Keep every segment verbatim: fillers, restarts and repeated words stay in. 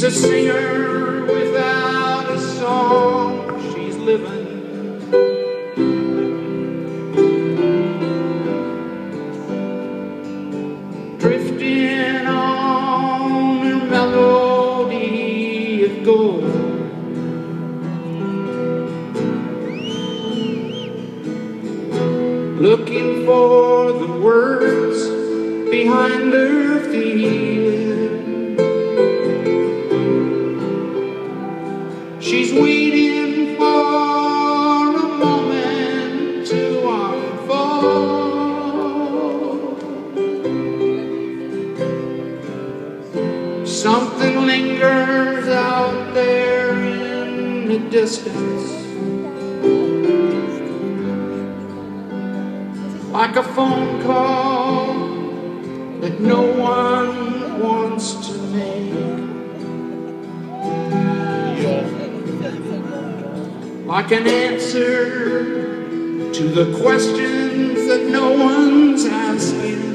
a singer without a song. She's living. Drifting on her melody of gold. Looking for the words behind her feeling. She's waiting for a moment to unfold. Something lingers out there in the distance, like a phone call that no one wants to make. Like an answer to the questions that no one's asking.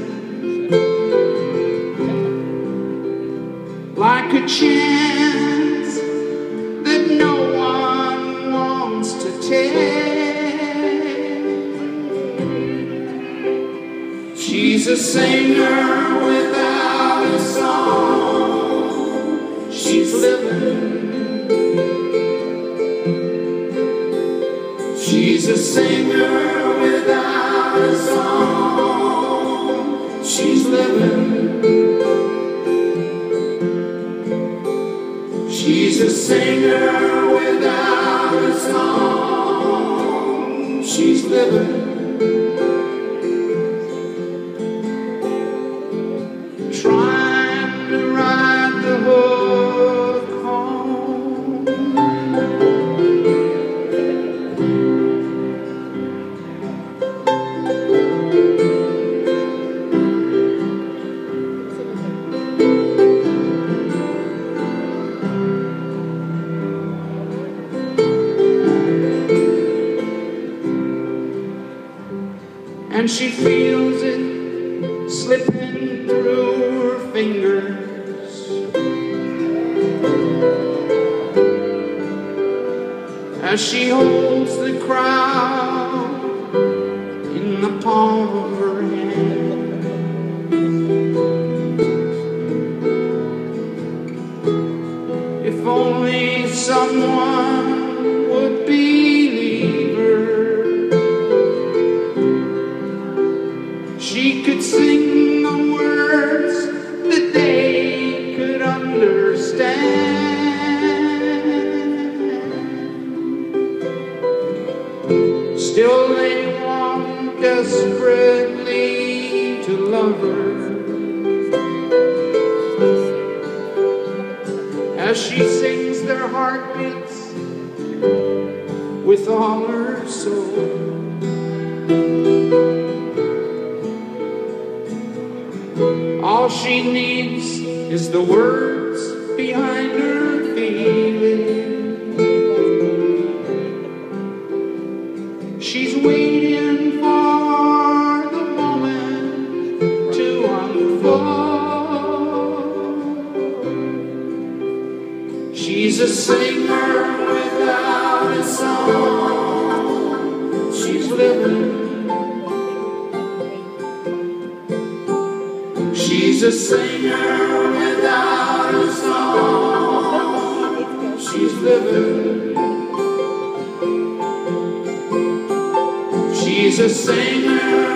Like a chance that no one wants to take. She's a singer without a song. She's living. She's a singer without a song. She's living. She's a singer without a song. She's living. Trying to ride the hook home. And she feels it slipping through her fingers. As she holds the crowd in the palm of her hand. If only someone would believe her, she could sing the words that they could understand. Still they want desperately to love her, as she sings their heartbeats with all her soul. All she needs is the words behind her feeling. She's waiting for the moment to unfold. She's a singer without a song. She's living. She's a singer without a song. She's living. She's a singer